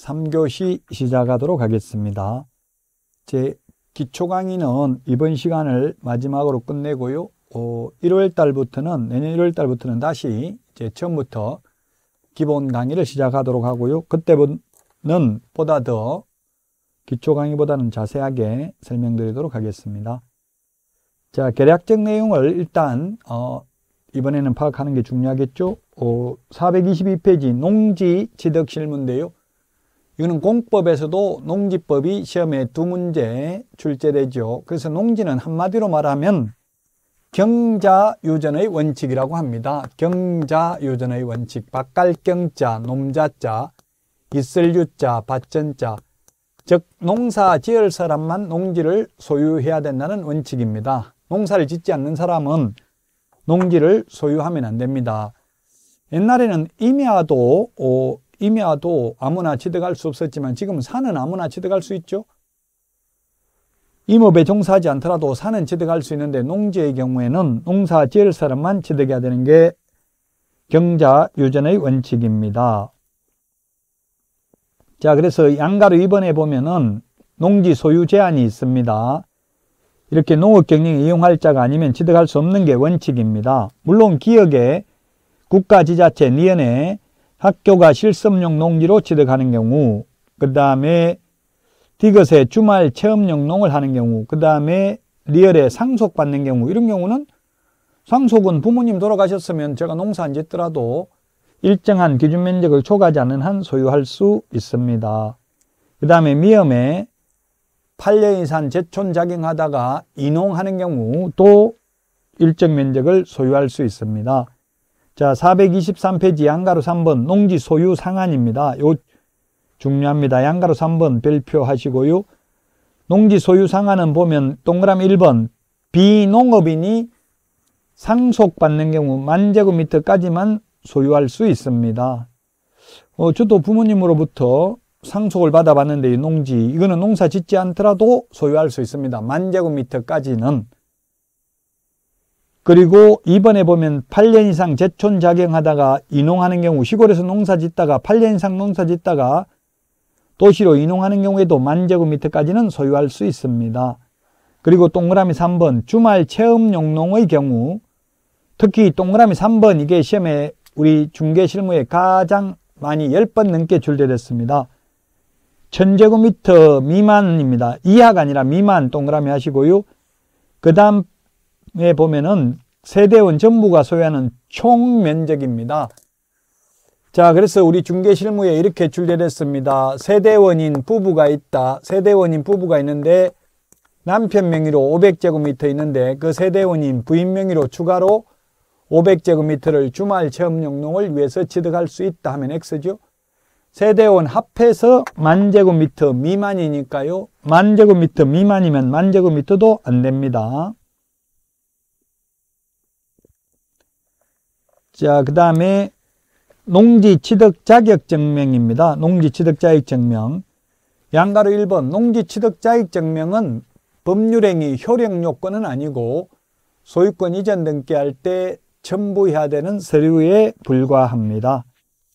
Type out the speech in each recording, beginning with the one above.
3교시 시작하도록 하겠습니다. 제 기초 강의는 이번 시간을 마지막으로 끝내고요. 1월 달부터는, 내년 1월 달부터는 다시 이제 처음부터 기본 강의를 시작하도록 하고요. 그때는 보다 더 기초 강의보다는 자세하게 설명드리도록 하겠습니다. 자, 계략적 내용을 일단 이번에는 파악하는 게 중요하겠죠. 422페이지 농지 취득 실무인데요. 이거는 공법에서도 농지법이 시험에 2문제 출제되죠. 그래서 농지는 한마디로 말하면 경자유전의 원칙이라고 합니다. 경자유전의 원칙, 밭갈경자, 놈자자, 있을유자, 밭전자, 즉 농사 지을 사람만 농지를 소유해야 된다는 원칙입니다. 농사를 짓지 않는 사람은 농지를 소유하면 안 됩니다. 옛날에는 임야도 아무나 취득할 수 없었지만 지금은 산은 아무나 취득할 수 있죠. 임업에 종사하지 않더라도 산은 취득할 수 있는데 농지의 경우에는 농사 지을 사람만 취득해야 되는 게 경자유전의 원칙입니다. 자, 그래서 양가로 2번에 보면은 농지 소유 제한이 있습니다. 이렇게 농업 경영에 이용할 자가 아니면 취득할 수 없는 게 원칙입니다. 물론 기역에 국가 지자체 니은에 학교가 실습용 농지로 취득하는 경우, 그 다음에 디귿에 주말 체험용 농을 하는 경우, 그 다음에 리얼에 상속받는 경우, 이런 경우는 상속은 부모님 돌아가셨으면 제가 농사 안 짓더라도 일정한 기준 면적을 초과하지 않는 한 소유할 수 있습니다. 그 다음에 미음에 8년 이상 제촌 작용하다가 이농하는 경우 또 일정 면적을 소유할 수 있습니다. 자, 423페이지 양가로 3번 농지 소유 상한입니다. 요 중요합니다. 양가로 3번 별표하시고요. 농지 소유 상한은 보면 동그라미 1번 비농업인이 상속받는 경우 만제곱미터까지만 소유할 수 있습니다. 저도 부모님으로부터 상속을 받아봤는데 이 농지, 이거는 농사 짓지 않더라도 소유할 수 있습니다. 만제곱미터까지는. 그리고 2번에 보면 8년 이상 제촌 작용하다가 이농하는 경우, 시골에서 농사 짓다가 8년 이상 농사 짓다가 도시로 이농하는 경우에도 만제곱미터까지는 소유할 수 있습니다. 그리고 동그라미 3번 주말 체험용 농의 경우, 특히 동그라미 3번 이게 시험에 우리 중개실무에 가장 많이 10번 넘게 출제됐습니다. 1000제곱미터 미만입니다. 이하가 아니라 미만 동그라미 하시고요. 그 다음에 보면은 세대원 전부가 소유하는 총 면적입니다. 자, 그래서 우리 중개실무에 이렇게 출제됐습니다. 세대원인 부부가 있다. 세대원인 부부가 있는데 남편 명의로 500제곱미터 있는데 그 세대원인 부인 명의로 추가로 500제곱미터를 주말 체험용 농을 위해서 취득할 수 있다 하면 X죠. 세대원 합해서 만제곱미터 미만이니까요. 만제곱미터 미만이면 만제곱미터도 안 됩니다. 자, 그 다음에 농지 취득 자격 증명입니다. 농지 취득 자격 증명. 양가로 1번 농지 취득 자격 증명은 법률행위 효력 요건은 아니고 소유권 이전 등기할 때 첨부해야 되는 서류에 불과합니다.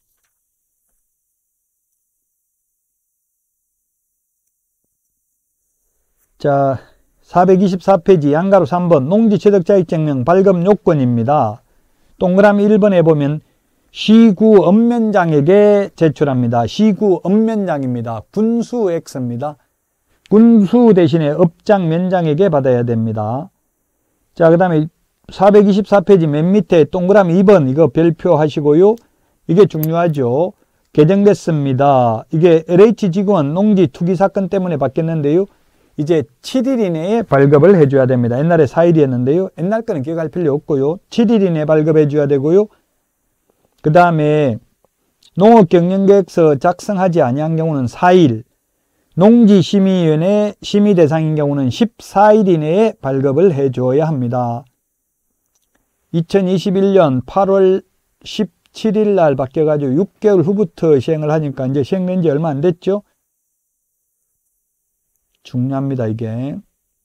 자, 424페이지 양가로 3번 농지 취득 자격 증명 발급 요건입니다. 동그라미 1번에 보면 시구 읍면장에게 제출합니다. 시구 읍면장입니다. 군수 X입니다. 군수 대신에 읍장 면장에게 받아야 됩니다. 자, 그 다음에 424페이지 맨 밑에 동그라미 2번 이거 별표하시고요. 이게 중요하죠. 개정됐습니다. 이게 LH지구원 농지 투기 사건 때문에 바뀌었는데요. 이제 7일 이내에 발급을 해줘야 됩니다. 옛날에 4일이었는데요. 옛날 거는 기억할 필요 없고요. 7일 이내에 발급해 줘야 되고요. 그 다음에 농업경영계획서 작성하지 아니한 경우는 4일, 농지심의위원회 심의 대상인 경우는 14일 이내에 발급을 해줘야 합니다. 2021년 8월 17일 날 바뀌어가지고 6개월 후부터 시행을 하니까 이제 시행된 지 얼마 안 됐죠? 중요합니다, 이게.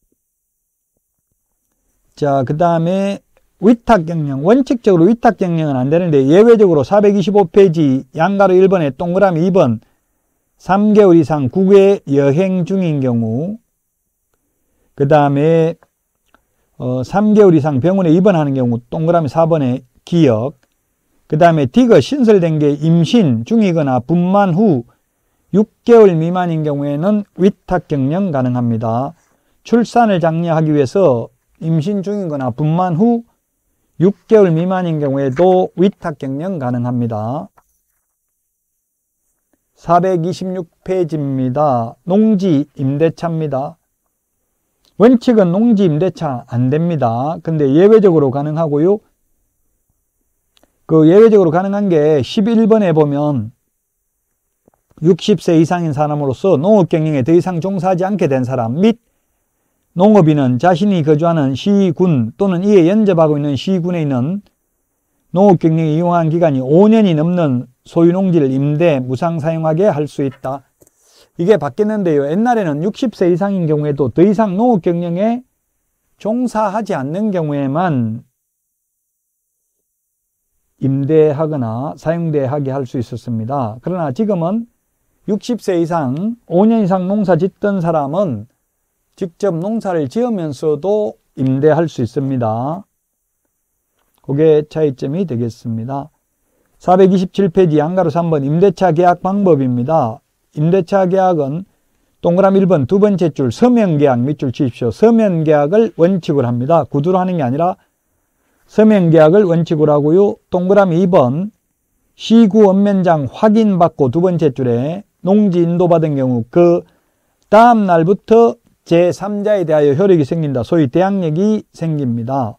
자, 그 다음에 위탁경영, 원칙적으로 위탁경영은 안 되는데 예외적으로 425페이지 양가로 1번에 동그라미 2번 3개월 이상 국외 여행 중인 경우, 그 다음에 3개월 이상 병원에 입원하는 경우 동그라미 4번에 기역, 그 다음에 D가 신설된 게 임신 중이거나 분만 후 6개월 미만인 경우에는 위탁 경영 가능합니다. 출산을 장려하기 위해서 임신 중이거나 분만 후 6개월 미만인 경우에도 위탁 경영 가능합니다. 426페이지입니다. 농지 임대차입니다. 원칙은 농지 임대차 안 됩니다. 근데 예외적으로 가능하고요. 그 예외적으로 가능한 게 11번에 보면 60세 이상인 사람으로서 농업 경영에 더 이상 종사하지 않게 된 사람 및 농업인은 자신이 거주하는 시군 또는 이에 연접하고 있는 시군에 있는 농업 경영에 이용한 기간이 5년이 넘는 소유 농지를 임대, 무상 사용하게 할 수 있다. 이게 바뀌었는데요. 옛날에는 60세 이상인 경우에도 더 이상 농업 경영에 종사하지 않는 경우에만 임대하거나 사용대하게 할 수 있었습니다. 그러나 지금은 60세 이상, 5년 이상 농사 짓던 사람은 직접 농사를 지으면서도 임대할 수 있습니다. 그게 차이점이 되겠습니다. 427페이지 양가로 3번 임대차 계약 방법입니다. 임대차 계약은 동그라미 1번 두 번째 줄 서면계약 밑줄 치십시오. 서면계약을 원칙으로 합니다. 구두로 하는 게 아니라 서면계약을 원칙으로 하고요. 동그라미 2번 시구 원면장 확인받고 두 번째 줄에 농지 인도받은 경우 그 다음 날부터 제3자에 대하여 효력이 생긴다. 소위 대항력이 생깁니다.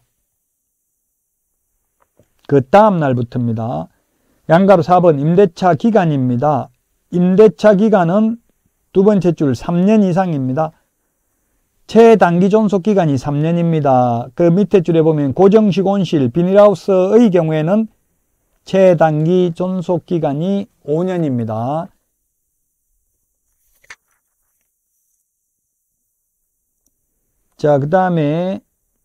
그 다음 날부터입니다. 양가로 4번 임대차 기간입니다. 임대차 기간은 두 번째 줄 3년 이상입니다. 최단기 존속 기간이 3년입니다. 그 밑에 줄에 보면 고정식 온실, 비닐하우스의 경우에는 최단기 존속 기간이 5년입니다. 자, 그 다음에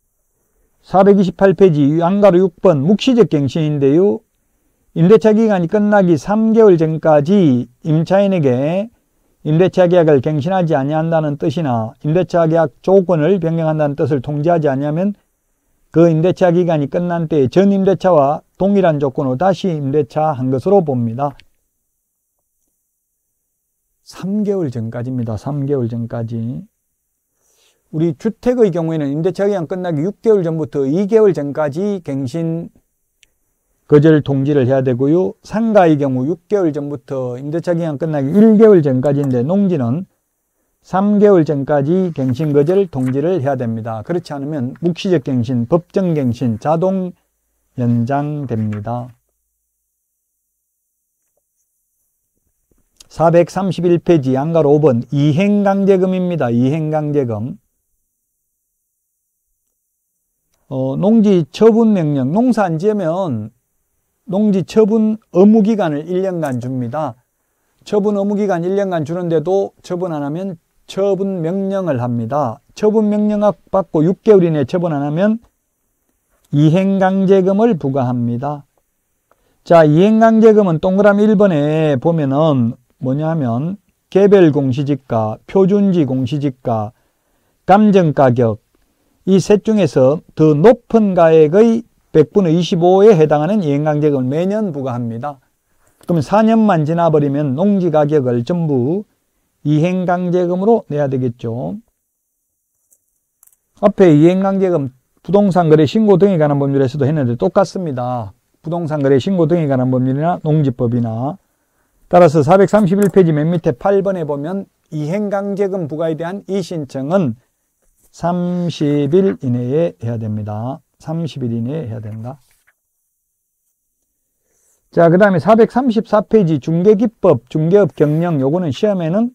428페이지 양가로 6번 묵시적 갱신인데요. 임대차 기간이 끝나기 3개월 전까지 임차인에게 임대차 계약을 갱신하지 아니한다는 뜻이나 임대차 계약 조건을 변경한다는 뜻을 통지하지 아니하면 그 임대차 기간이 끝난 때에 전 임대차와 동일한 조건으로 다시 임대차한 것으로 봅니다. 3개월 전까지입니다. 3개월 전까지. 우리 주택의 경우에는 임대차 기간 끝나기 6개월 전부터 2개월 전까지 갱신 거절 통지를 해야 되고요. 상가의 경우 6개월 전부터 임대차 기간 끝나기 1개월 전까지인데 농지는 3개월 전까지 갱신 거절 통지를 해야 됩니다. 그렇지 않으면 묵시적 갱신, 법정 갱신 자동 연장됩니다. 431페이지 양가로 5번 이행강제금입니다. 이행강제금. 농지 처분 명령, 농사 안 지으면 농지 처분 의무기간을 1년간 줍니다. 처분 의무기간 1년간 주는데도 처분 안 하면 처분 명령을 합니다. 처분 명령 받고 6개월 이내에 처분 안 하면 이행강제금을 부과합니다. 자, 이행강제금은 동그라미 1번에 보면은 뭐냐면 개별 공시지가, 표준지 공시지가, 감정가격 이 셋 중에서 더 높은 가액의 100분의 25에 해당하는 이행강제금을 매년 부과합니다. 그러면 4년만 지나버리면 농지가격을 전부 이행강제금으로 내야 되겠죠. 앞에 이행강제금 부동산 거래 신고 등에 관한 법률에서도 했는데 똑같습니다. 부동산 거래 신고 등에 관한 법률이나 농지법이나. 따라서 431페이지 맨 밑에 8번에 보면 이행강제금 부과에 대한 이의신청은 30일 이내에 해야 됩니다. 30일 이내에 해야 된다. 자, 그 다음에 434페이지 중개기법, 중개업 경영, 요거는 시험에는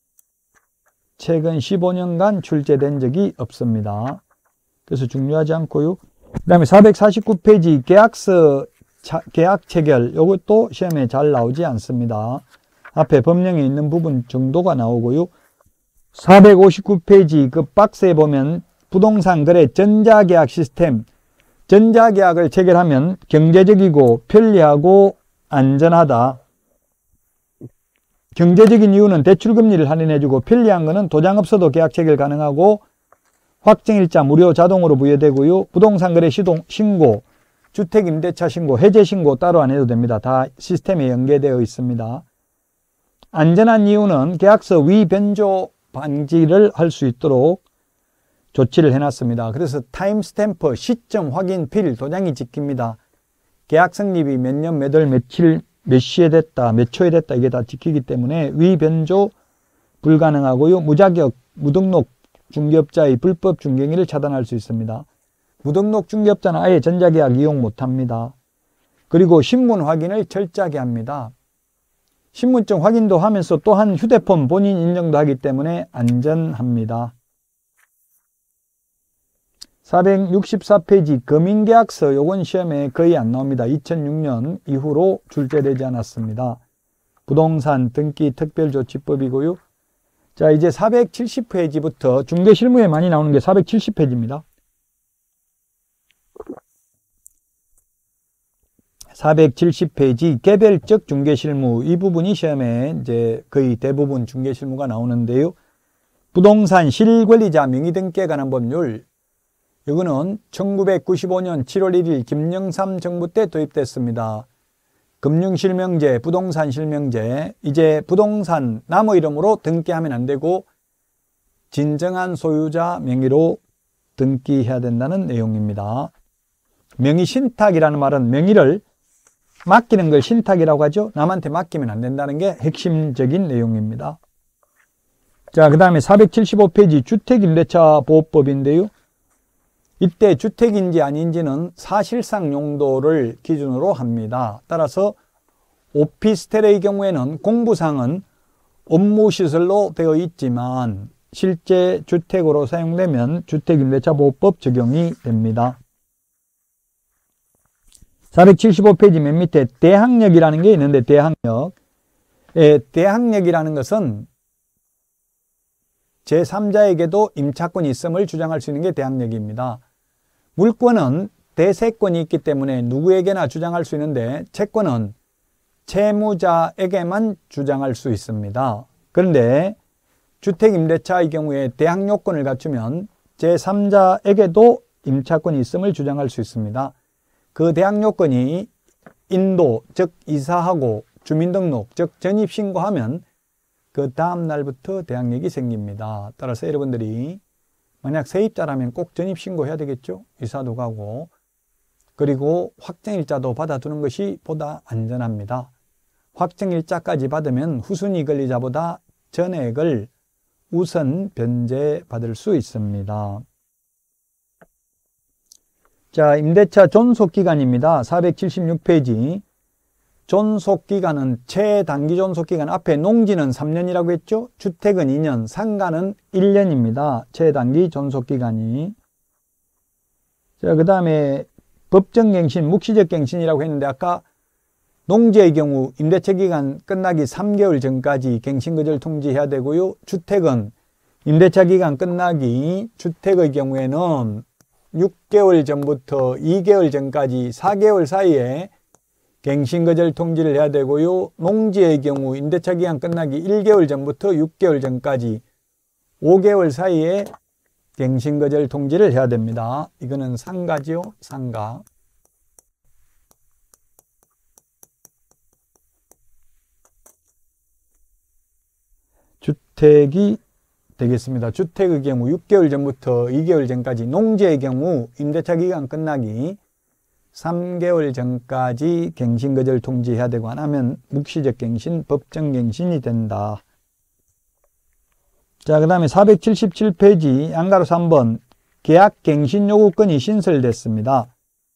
최근 15년간 출제된 적이 없습니다. 그래서 중요하지 않고요. 그 다음에 449페이지 계약서, 계약 체결, 요것도 시험에 잘 나오지 않습니다. 앞에 법령에 있는 부분 정도가 나오고요. 459페이지 그 박스에 보면 부동산 거래 전자계약 시스템, 전자계약을 체결하면 경제적이고 편리하고 안전하다. 경제적인 이유는 대출금리를 할인해주고, 편리한 거는 도장 없어도 계약 체결 가능하고, 확정일자 무료 자동으로 부여되고요. 부동산 거래 신고, 주택임대차 신고, 해제 신고 따로 안 해도 됩니다. 다 시스템에 연계되어 있습니다. 안전한 이유는 계약서 위변조 방지를 할 수 있도록 조치를 해놨습니다. 그래서 타임스탬프, 시점 확인 필 도장이 찍힙니다. 계약 성립이 몇 년, 몇 월, 며칠, 몇 시에 됐다, 몇 초에 됐다, 이게 다 지키기 때문에 위변조 불가능하고요. 무자격, 무등록 중개업자의 불법 중개행위를 차단할 수 있습니다. 무등록 중개업자는 아예 전자계약 이용 못합니다. 그리고 신문 확인을 철저하게 합니다. 신분증 확인도 하면서 또한 휴대폰 본인 인증도 하기 때문에 안전합니다. 464페이지 금융계약서, 요건 시험에 거의 안 나옵니다. 2006년 이후로 출제되지 않았습니다. 부동산 등기 특별조치법이고요. 자, 이제 470페이지부터 중개실무에 많이 나오는 게 470페이지입니다. 470페이지 개별적 중개실무, 이 부분이 시험에 이제 거의 대부분 중개실무가 나오는데요. 부동산 실권리자 명의등기에 관한 법률, 이거는 1995년 7월 1일 김영삼 정부 때 도입됐습니다. 금융실명제, 부동산실명제, 이제 부동산 남의 이름으로 등기하면 안 되고 진정한 소유자 명의로 등기해야 된다는 내용입니다. 명의신탁이라는 말은 명의를 맡기는 걸 신탁이라고 하죠. 남한테 맡기면 안 된다는 게 핵심적인 내용입니다. 자, 그 다음에 475페이지 주택임대차 보호법인데요. 이때 주택인지 아닌지는 사실상 용도를 기준으로 합니다. 따라서 오피스텔의 경우에는 공부상은 업무시설로 되어 있지만 실제 주택으로 사용되면 주택임대차보호법 적용이 됩니다. 475페이지 맨 밑에 대항력이라는 게 있는데, 대항력. 대항력이라는 것은 제3자에게도 임차권이 있음을 주장할 수 있는 게 대항력입니다. 물권은 대세권이 있기 때문에 누구에게나 주장할 수 있는데, 채권은 채무자에게만 주장할 수 있습니다. 그런데 주택임대차의 경우에 대항요건을 갖추면 제3자에게도 임차권이 있음을 주장할 수 있습니다. 그 대항요건이 인도, 즉 이사하고 주민등록, 즉 전입신고하면 그 다음 날부터 대항력이 생깁니다. 따라서 여러분들이 만약 세입자라면 꼭 전입신고해야 되겠죠. 이사도 가고. 그리고 확정일자도 받아두는 것이 보다 안전합니다. 확정일자까지 받으면 후순위 권리자보다 전액을 우선 변제받을 수 있습니다. 자, 임대차 존속기간입니다. 476페이지. 존속기간은 최단기 존속기간, 앞에 농지는 3년이라고 했죠. 주택은 2년, 상가는 1년입니다. 최단기 존속기간이. 자, 그 다음에 법정갱신, 묵시적갱신이라고 했는데, 아까 농지의 경우 임대차 기간 끝나기 3개월 전까지 갱신거절 통지해야 되고요. 주택은 임대차 기간 끝나기, 주택의 경우에는 6개월 전부터 2개월 전까지 4개월 사이에 갱신거절 통지를 해야 되고요. 농지의 경우 임대차 기간 끝나기 1개월 전부터 6개월 전까지 5개월 사이에 갱신거절 통지를 해야 됩니다. 이거는 상가지요, 상가. 주택이 되겠습니다. 주택의 경우 6개월 전부터 2개월 전까지, 농지의 경우 임대차 기간 끝나기 3개월 전까지 갱신거절 통지해야 되고, 안 하면 묵시적 갱신, 법정 갱신이 된다. 자, 그 다음에 477페이지 양가로 3번 계약 갱신 요구권이 신설됐습니다.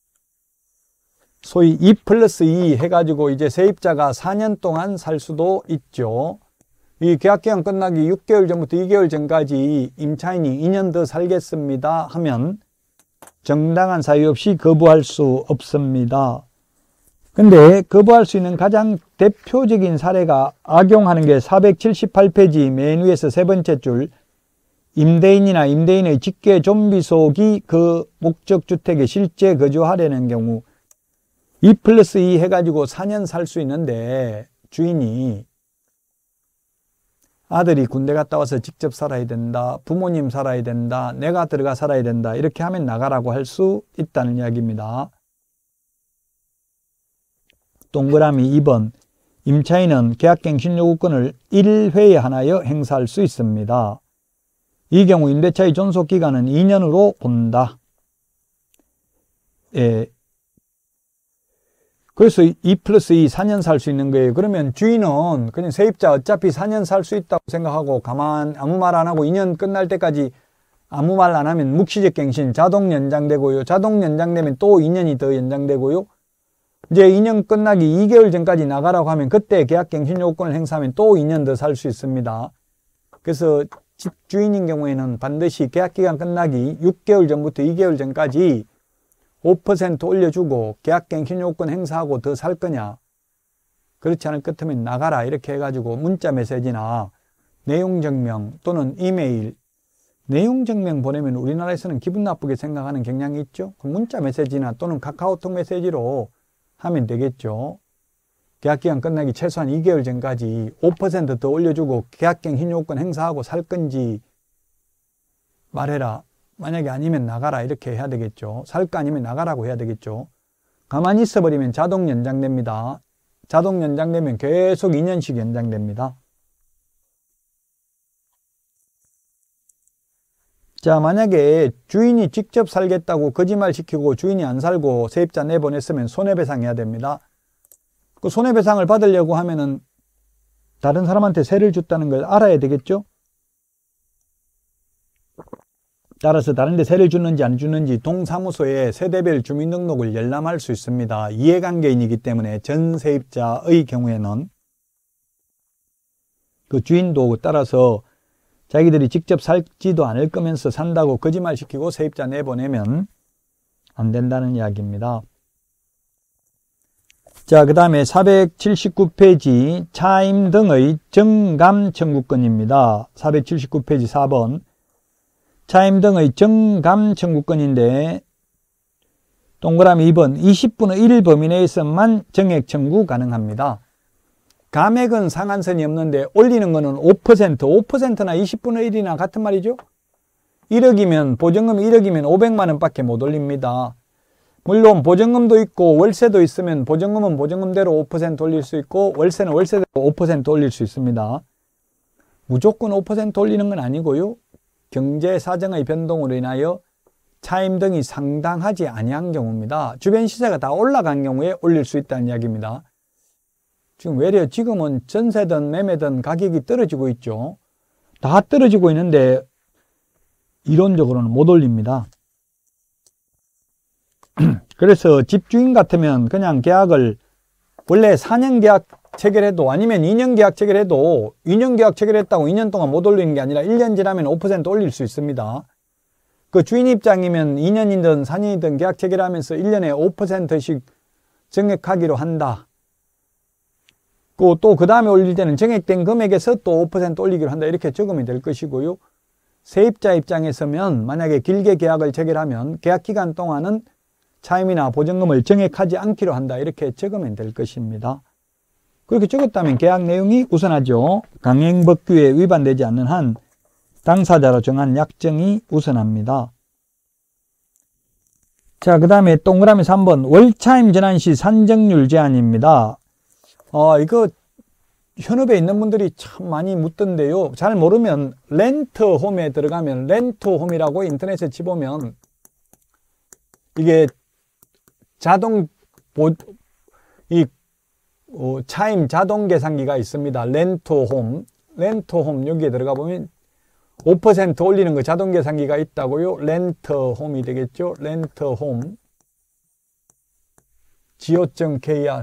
소위 2+2 해가지고 이제 세입자가 4년 동안 살 수도 있죠. 이 계약기간 끝나기 6개월 전부터 2개월 전까지 임차인이 2년 더 살겠습니다 하면 정당한 사유 없이 거부할 수 없습니다. 근데 거부할 수 있는 가장 대표적인 사례가 악용하는 게 478페이지 맨 위에서 세 번째 줄, 임대인이나 임대인의 직계 좀비속이 그 목적주택에 실제 거주하려는 경우 2+2 해가지고 4년 살 수 있는데 주인이 아들이 군대 갔다 와서 직접 살아야 된다, 부모님 살아야 된다, 내가 들어가 살아야 된다, 이렇게 하면 나가라고 할 수 있다는 이야기입니다. 동그라미 2번, 임차인은 계약갱신 요구권을 1회에 하나여 행사할 수 있습니다. 이 경우 임대차의 존속기간은 2년으로 본다. 예. 그래서 2+2 4년 살 수 있는 거예요. 그러면 주인은 그냥 세입자 어차피 4년 살 수 있다고 생각하고 아무 말 안 하고 2년 끝날 때까지 아무 말 안 하면 묵시적 갱신 자동 연장되고요. 자동 연장되면 또 2년이 더 연장되고요. 이제 2년 끝나기 2개월 전까지 나가라고 하면 그때 계약갱신 요건을 행사하면 또 2년 더 살 수 있습니다. 그래서 집주인인 경우에는 반드시 계약기간 끝나기 6개월 전부터 2개월 전까지 5% 올려주고 계약갱신 요건 행사하고 더 살 거냐, 그렇지 않을 것 같으면 나가라, 이렇게 해가지고 문자 메시지나 내용증명 또는 이메일, 내용증명 보내면 우리나라에서는 기분 나쁘게 생각하는 경향이 있죠. 문자 메시지나 또는 카카오톡 메시지로 하면 되겠죠. 계약기간 끝나기 최소한 2개월 전까지 5% 더 올려주고 계약갱신 요건 행사하고 살 건지 말해라. 만약에 아니면 나가라, 이렇게 해야 되겠죠. 살 거 아니면 나가라고 해야 되겠죠. 가만히 있어버리면 자동 연장됩니다. 자동 연장되면 계속 2년씩 연장됩니다. 자, 만약에 주인이 직접 살겠다고 거짓말 시키고 주인이 안 살고 세입자 내보냈으면 손해배상해야 됩니다. 그 손해배상을 받으려고 하면은 다른 사람한테 세를 줬다는 걸 알아야 되겠죠. 따라서 다른 데 세를 주는지 안 주는지 동사무소에 세대별 주민등록을 열람할 수 있습니다. 이해관계인이기 때문에 전 세입자의 경우에는 그 주인도 따라서 자기들이 직접 살지도 않을 거면서 산다고 거짓말 시키고 세입자 내보내면 안 된다는 이야기입니다. 자, 그 다음에 479페이지 차임 등의 정감 청구권입니다. 479페이지 4번 차임 등의 정감 청구권인데 동그라미 2번 20분의 1 범위 내에서만 정액 청구 가능합니다. 감액은 상한선이 없는데 올리는 거는 5%나 20분의 1이나 같은 말이죠. 1억이면 보증금 1억이면 500만 원밖에 못 올립니다. 물론 보증금도 있고 월세도 있으면 보증금은 보증금대로 5% 올릴 수 있고 월세는 월세대로 5% 올릴 수 있습니다. 무조건 5% 올리는 건 아니고요. 경제 사정의 변동으로 인하여 차임 등이 상당하지 아니한 경우입니다. 주변 시세가 다 올라간 경우에 올릴 수 있다는 이야기입니다. 지금 외려 지금은 전세든 매매든 가격이 떨어지고 있죠. 다 떨어지고 있는데 이론적으로는 못 올립니다. 그래서 집주인 같으면 그냥 계약을 원래 4년 계약 체결해도 아니면 2년 계약 체결해도 2년 계약 체결했다고 2년 동안 못 올리는 게 아니라 1년 지나면 5% 올릴 수 있습니다. 그 주인 입장이면 2년이든 4년이든 계약 체결하면서 1년에 5%씩 정액하기로 한다. 또 그 다음에 올릴 때는 정액된 금액에서 또 5% 올리기로 한다. 이렇게 적으면 될 것이고요. 세입자 입장에서면 만약에 길게 계약을 체결하면 계약 기간 동안은 차임이나 보증금을 정액하지 않기로 한다. 이렇게 적으면 될 것입니다. 그렇게 적었다면 계약 내용이 우선하죠. 강행법규에 위반되지 않는 한 당사자로 정한 약정이 우선합니다. 자, 그 다음에 동그라미 3번 월차임 전환 시 산정률 제한입니다. 이거 현업에 있는 분들이 참 많이 묻던데요. 잘 모르면 렌트홈에 들어가면 렌트홈이라고 인터넷에 치보면 이게 차임 자동 계산기가 있습니다. 렌트홈 여기에 들어가 보면 5% 올리는 거 자동 계산기가 있다고요. 렌트홈이 되겠죠. 렌트홈 go.kr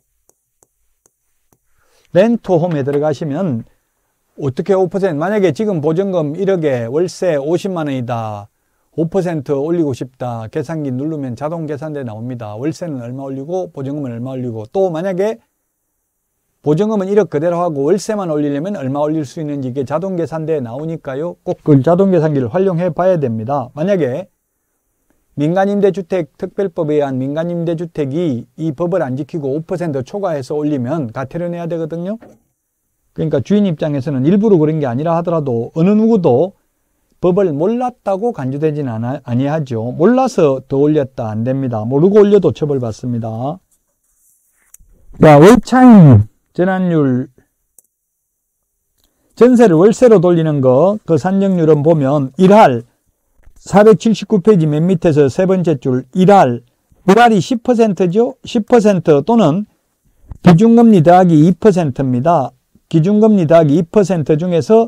렌트홈에 들어가시면 어떻게 5% 만약에 지금 보증금 1억에 월세 50만 원이다. 5% 올리고 싶다. 계산기 누르면 자동 계산대 나옵니다. 월세는 얼마 올리고 보증금은 얼마 올리고 또 만약에 보증금은 1억 그대로 하고 월세만 올리려면 얼마 올릴 수 있는지 이게 자동 계산대에 나오니까요. 꼭 그 자동 계산기를 활용해 봐야 됩니다. 만약에 민간임대주택 특별법에 의한 민간임대주택이 이 법을 안 지키고 5% 초과해서 올리면 과태료 내야 되거든요. 그러니까 주인 입장에서는 일부러 그런 게 아니라 하더라도 어느 누구도 법을 몰랐다고 간주되지는 아니하죠. 몰라서 더 올렸다 안 됩니다. 모르고 올려도 처벌받습니다. 자, 월차임 전환율 전세를 월세로 돌리는 거 그 산정률은 보면 1할 479페이지 맨 밑에서 세 번째 줄 1할 1할이 10%죠. 10% 또는 기준금리 더하기 2%입니다. 기준금리 더하기 2% 중에서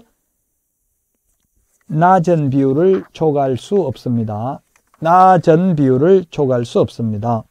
낮은 비율을 초과할 수 없습니다. 낮은 비율을 초과할 수 없습니다.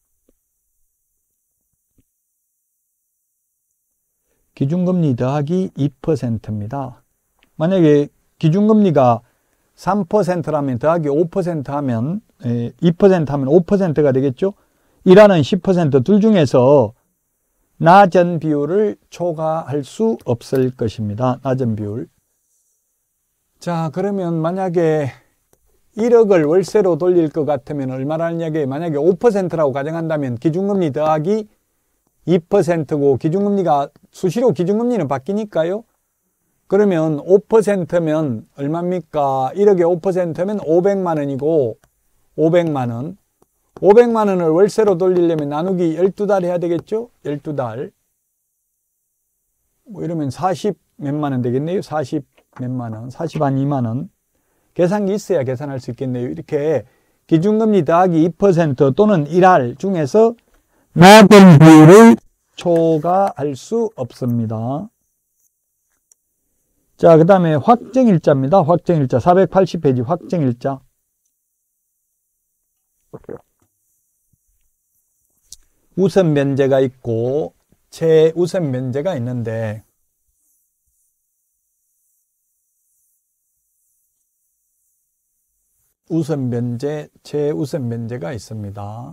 기준금리 더하기 2%입니다. 만약에 기준금리가 3%라면 더하기 5% 하면 2% 하면 5%가 되겠죠. 1하는 10% 둘 중에서 낮은 비율을 초과할 수 없을 것입니다. 낮은 비율. 자, 그러면 만약에 1억을 월세로 돌릴 것 같으면 얼마라는 얘기예요? 만약에 5%라고 가정한다면 기준금리 더하기 2%고 기준금리가 수시로 기준금리는 바뀌니까요. 그러면 5%면 얼마입니까? 1억에 5%면 500만 원이고 500만 원. 500만 원을 월세로 돌리려면 나누기 12달 해야 되겠죠? 12달. 뭐 이러면 40 몇만 원 되겠네요. 40 몇만 원. 40 한 2만 원. 계산기 있어야 계산할 수 있겠네요. 이렇게 기준금리 더하기 2% 또는 1할 중에서 낮은 비율을 초과할 수 없습니다. 자, 그 다음에 확정일자입니다. 확정일자 480페이지 확정일자. 우선 면제가 있고 최우선 면제가 있는데 우선 면제, 최우선 면제가 있습니다.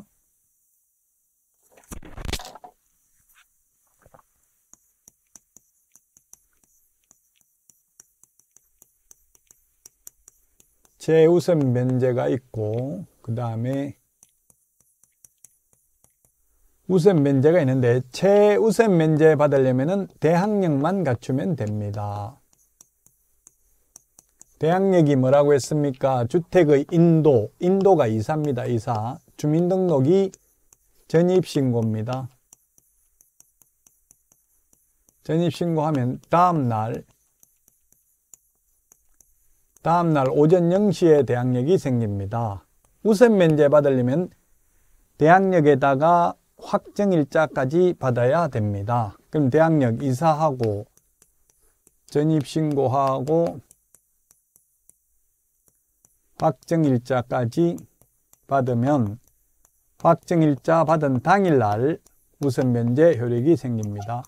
최우선 면제가 있고 그 다음에 우선 면제가 있는데 최우선 면제 받으려면 대항력만 갖추면 됩니다. 대항력이 뭐라고 했습니까? 주택의 인도가 이사입니다. 이사. 주민등록이 전입신고입니다. 전입신고하면 다음날 오전 0시에 대항력이 생깁니다. 우선 면제 받으려면 대항력에다가 확정일자까지 받아야 됩니다. 그럼 대항력 이사하고 전입신고하고 확정일자까지 받으면 확정일자 받은 당일날 우선 면제 효력이 생깁니다.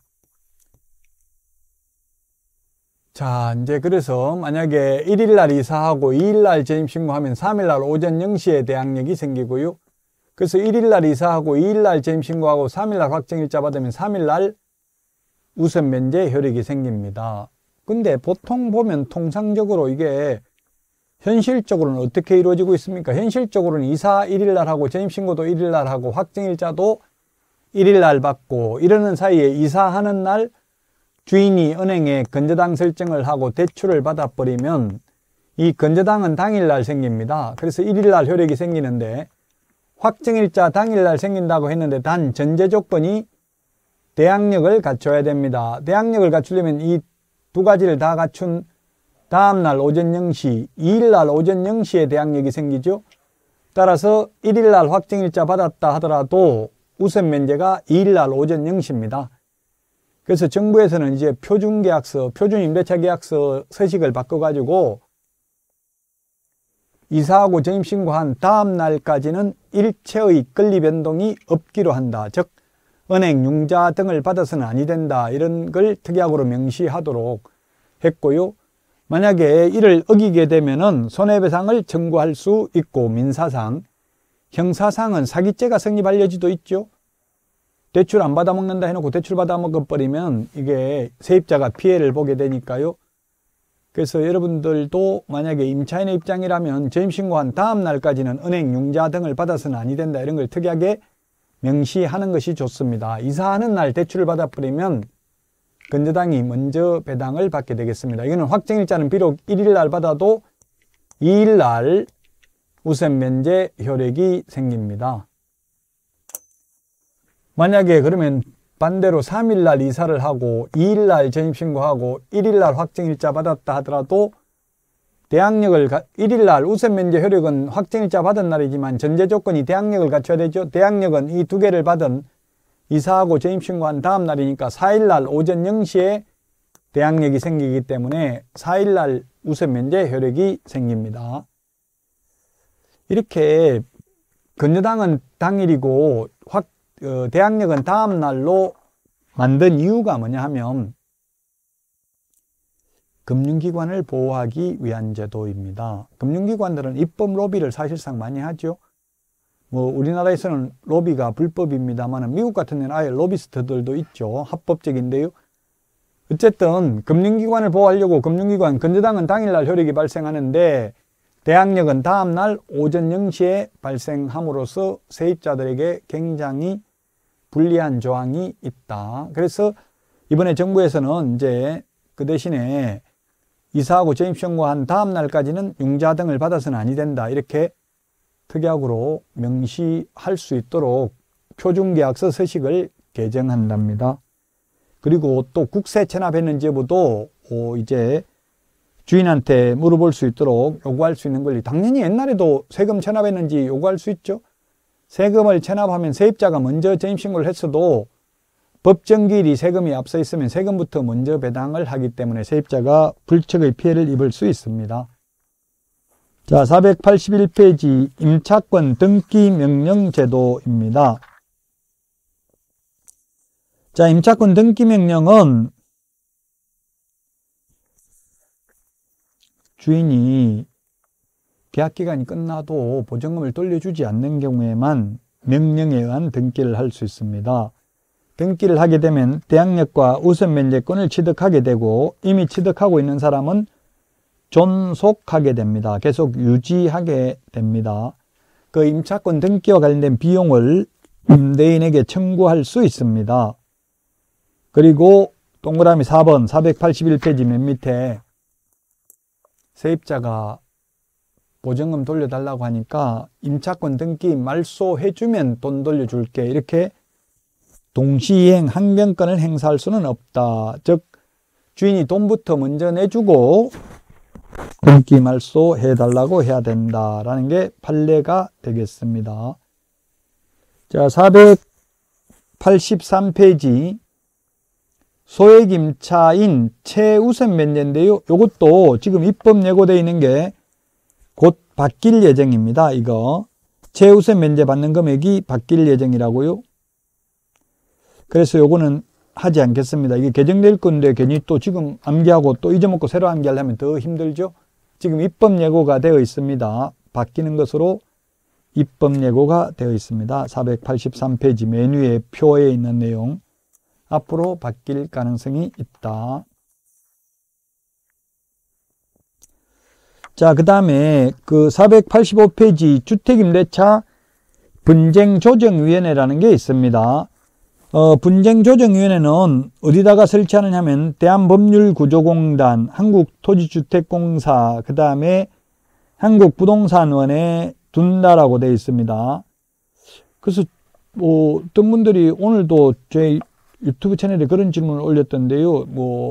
자, 이제 그래서 만약에 1일날 이사하고 2일날 전입신고하면 3일날 오전 0시에 대항력이 생기고요. 그래서 1일날 이사하고 2일날 전입신고하고 3일날 확정일자 받으면 3일날 우선 면제 효력이 생깁니다. 근데 보통 보면 통상적으로 이게 현실적으로는 어떻게 이루어지고 있습니까? 현실적으로는 이사 1일날 하고 전입신고도 1일날 하고 확정일자도 1일날 받고 이러는 사이에 이사하는 날 주인이 은행에 건저당 설정을 하고 대출을 받아버리면 이 건저당은 당일날 생깁니다. 그래서 1일날 효력이 생기는데 확정일자 당일날 생긴다고 했는데 단 전제 조건이 대항력을 갖춰야 됩니다. 대항력을 갖추려면 이 두 가지를 다 갖춘 다음날 오전 0시, 2일날 오전 0시에 대항력이 생기죠. 따라서 1일날 확정일자 받았다 하더라도 우선 면제가 2일날 오전 0시입니다. 그래서 정부에서는 이제 표준계약서, 표준임대차계약서 서식을 바꿔가지고 이사하고 전입신고한 다음 날까지는 일체의 권리변동이 없기로 한다. 즉 은행, 융자 등을 받아서는 아니 된다. 이런 걸 특약으로 명시하도록 했고요. 만약에 이를 어기게 되면은 손해배상을 청구할 수 있고 민사상, 형사상은 사기죄가 성립할 여지도 있죠. 대출 안 받아먹는다 해놓고 대출 받아먹어버리면 이게 세입자가 피해를 보게 되니까요. 그래서 여러분들도 만약에 임차인의 입장이라면 전입신고한 다음 날까지는 은행, 융자 등을 받아서는 아니 된다. 이런 걸 특이하게 명시하는 것이 좋습니다. 이사하는 날 대출을 받아버리면 건저당이 먼저 배당을 받게 되겠습니다. 이거는 확정일자는 비록 1일 날 받아도 2일 날 우선 면제 효력이 생깁니다. 만약에 그러면 반대로 3일 날 이사를 하고 2일 날 전입신고하고 1일 날 확정일자 받았다 하더라도 대항력을 1일 날 우선 면제 효력은 확정일자 받은 날이지만 전제 조건이 대항력을 갖춰야 되죠. 대항력은 이 두 개를 받은 이사하고 전입신고한 다음 날이니까 4일 날 오전 0시에 대항력이 생기기 때문에 4일 날 우선 면제 효력이 생깁니다. 이렇게 건저당은 당일이고 대항력은 다음 날로 만든 이유가 뭐냐 하면 금융기관을 보호하기 위한 제도입니다. 금융기관들은 입법 로비를 사실상 많이 하죠. 우리나라에서는 로비가 불법입니다만 미국 같은 데는 아예 로비스트들도 있죠. 합법적인데요. 어쨌든 금융기관을 보호하려고 금융기관 건저당은 당일날 효력이 발생하는데 대항력은 다음날 오전 0시에 발생함으로써 세입자들에게 굉장히 불리한 조항이 있다. 그래서 이번에 정부에서는 이제 그 대신에 이사하고 전입신고한 다음 날까지는 융자 등을 받아서는 아니 된다. 이렇게 특약으로 명시할 수 있도록 표준계약서 서식을 개정한답니다. 그리고 또 국세 체납했는지 여부도 이제 주인한테 물어볼 수 있도록 요구할 수 있는 권리. 당연히 옛날에도 세금 체납했는지 요구할 수 있죠. 세금을 체납하면 세입자가 먼저 전입신고를 했어도 법정기일이 세금이 앞서 있으면 세금부터 먼저 배당을 하기 때문에 세입자가 불척의 피해를 입을 수 있습니다. 자, 481페이지 임차권 등기 명령 제도입니다. 자, 임차권 등기 명령은 주인이 계약기간이 끝나도 보증금을 돌려주지 않는 경우에만 명령에 의한 등기를 할 수 있습니다. 등기를 하게 되면 대항력과 우선 면제권을 취득하게 되고 이미 취득하고 있는 사람은 존속하게 됩니다. 계속 유지하게 됩니다. 그 임차권 등기와 관련된 비용을 임대인에게 청구할 수 있습니다. 그리고 동그라미 4번 481페이지 맨 밑에 세입자가 보증금 돌려달라고 하니까 임차권 등기 말소해주면 돈 돌려줄게 이렇게 동시이행 항변권을 행사할 수는 없다. 즉 주인이 돈부터 먼저 내주고 등기 말소해달라고 해야 된다라는 게 판례가 되겠습니다. 자, 483페이지 소액임차인 최우선 면제인데요. 이것도 지금 입법 예고되어 있는 게 곧 바뀔 예정입니다. 이거 최우선 면제 받는 금액이 바뀔 예정이라고요. 그래서 요거는 하지 않겠습니다. 이게 개정될 건데 괜히 또 지금 암기하고 또 잊어먹고 새로 암기하려면 더 힘들죠. 지금 입법 예고가 되어 있습니다. 바뀌는 것으로 입법 예고가 되어 있습니다. 483페이지 메뉴의 표에 있는 내용. 앞으로 바뀔 가능성이 있다. 자, 그 다음에 그 485페이지 주택임대차 분쟁조정위원회라는 게 있습니다. 분쟁조정위원회는 어디다가 설치하느냐 하면 대한법률구조공단, 한국토지주택공사, 그 다음에 한국부동산원에 둔다라고 되어 있습니다. 그래서 어떤 분들이 오늘도 제 유튜브 채널에 그런 질문을 올렸던데요.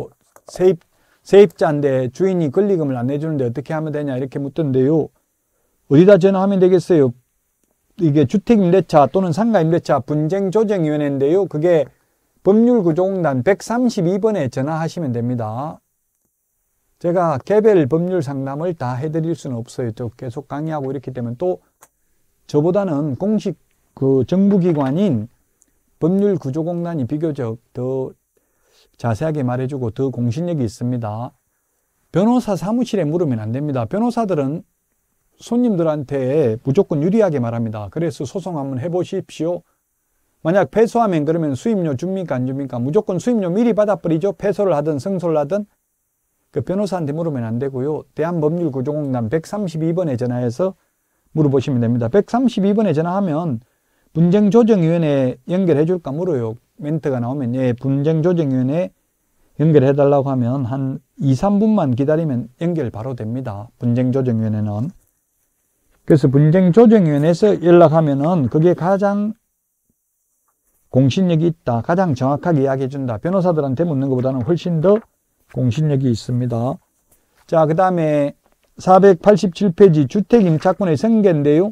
세입자인데 주인이 권리금을 안 내주는데 어떻게 하면 되냐 이렇게 묻던데요. 어디다 전화하면 되겠어요? 이게 주택임대차 또는 상가임대차 분쟁조정위원회인데요. 그게 법률구조공단 132번에 전화하시면 됩니다. 제가 개별 법률 상담을 다 해드릴 수는 없어요. 저 계속 강의하고 이렇기 때문에 또 저보다는 공식 그 정부기관인 법률구조공단이 비교적 더 자세하게 말해주고 더 공신력이 있습니다. 변호사 사무실에 물으면 안 됩니다. 변호사들은 손님들한테 무조건 유리하게 말합니다. 그래서 소송 한번 해보십시오. 만약 패소하면 그러면 수임료 줍니까 안 줍니까? 무조건 수임료 미리 받아버리죠. 패소를 하든 승소를 하든. 그 변호사한테 물으면 안 되고요. 대한법률구조공단 132번에 전화해서 물어보시면 됩니다. 132번에 전화하면 분쟁조정위원회 연결해 줄까 물어요. 멘트가 나오면 예, 분쟁조정위원회 연결해 달라고 하면 한 2, 3분만 기다리면 연결 바로 됩니다. 분쟁조정위원회는. 그래서 분쟁조정위원회에서 연락하면은 그게 가장 공신력이 있다. 가장 정확하게 이야기해 준다. 변호사들한테 묻는 것보다는 훨씬 더 공신력이 있습니다. 자, 그 다음에 487페이지 주택임차권의 승계인데요.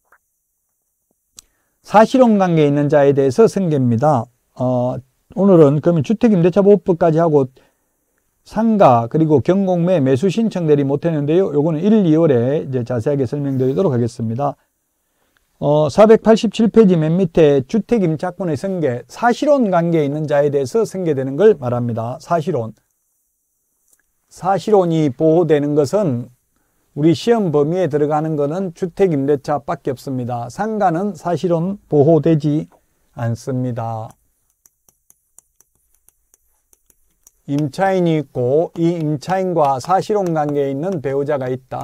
사실혼 관계에 있는 자에 대해서 승계입니다. 오늘은 그러면 주택임대차보호법까지 하고 상가 그리고 경공매 매수 신청 대리 못했는데요. 요거는 1, 2월에 이제 자세하게 설명드리도록 하겠습니다. 487페이지 맨 밑에 주택임차권의 승계, 사실혼 관계에 있는 자에 대해서 승계되는 걸 말합니다. 사실혼. 사실혼이 보호되는 것은 우리 시험 범위에 들어가는 것은 주택임대차밖에 없습니다. 상가는 사실혼 보호되지 않습니다. 임차인이 있고 이 임차인과 사실혼 관계에 있는 배우자가 있다.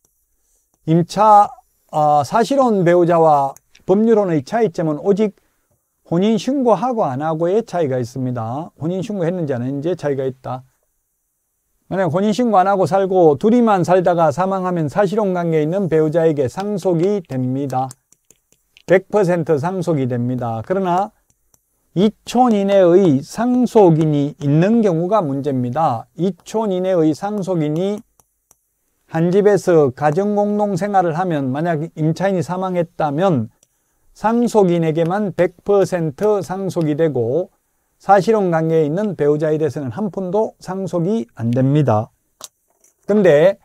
사실혼 배우자와 법률혼의 차이점은 오직 혼인신고하고 안 하고의 차이가 있습니다. 혼인신고했는지 안 했는지의 차이가 있다. 만약 혼인신고 안 하고 살고 둘이만 살다가 사망하면 사실혼 관계에 있는 배우자에게 상속이 됩니다. 100% 상속이 됩니다. 그러나 이촌 이내의 상속인이 있는 경우가 문제입니다. 이촌 이내의 상속인이 한 집에서 가정공동생활을 하면 만약 임차인이 사망했다면 상속인에게만 100% 상속이 되고 사실혼 관계에 있는 배우자에 대해서는 한 푼도 상속이 안 됩니다. 근데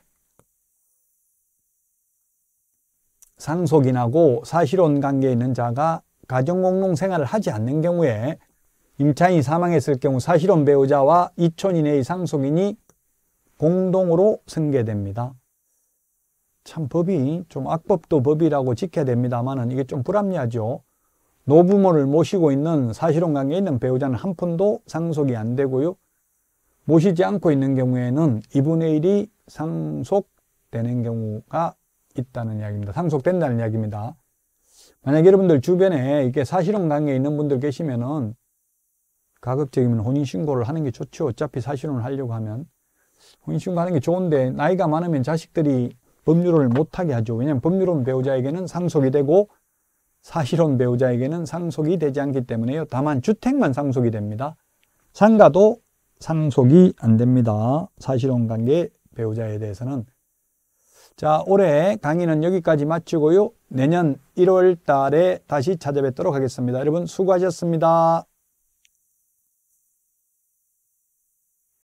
상속인하고 사실혼 관계에 있는 자가 가정공동생활을 하지 않는 경우에 임차인이 사망했을 경우 사실혼 배우자와 이촌 이내의 상속인이 공동으로 승계됩니다. 참 법이 좀 악법도 법이라고 지켜야 됩니다만은 이게 좀 불합리하죠. 노부모를 모시고 있는 사실혼 관계에 있는 배우자는 한 푼도 상속이 안 되고요. 모시지 않고 있는 경우에는 2분의 1이 상속되는 경우가 있다는 이야기입니다. 상속된다는 이야기입니다. 만약 여러분들 주변에 이렇게 사실혼 관계에 있는 분들 계시면은 가급적이면 혼인신고를 하는 게 좋죠. 어차피 사실혼을 하려고 하면. 혼인신고 하는 게 좋은데 나이가 많으면 자식들이 법률혼을 못하게 하죠. 왜냐하면 법률혼 배우자에게는 상속이 되고 사실혼 배우자에게는 상속이 되지 않기 때문에요. 다만 주택만 상속이 됩니다. 상가도 상속이 안 됩니다. 사실혼 관계 배우자에 대해서는. 자, 올해 강의는 여기까지 마치고요. 내년 1월 달에 다시 찾아뵙도록 하겠습니다. 여러분 수고하셨습니다.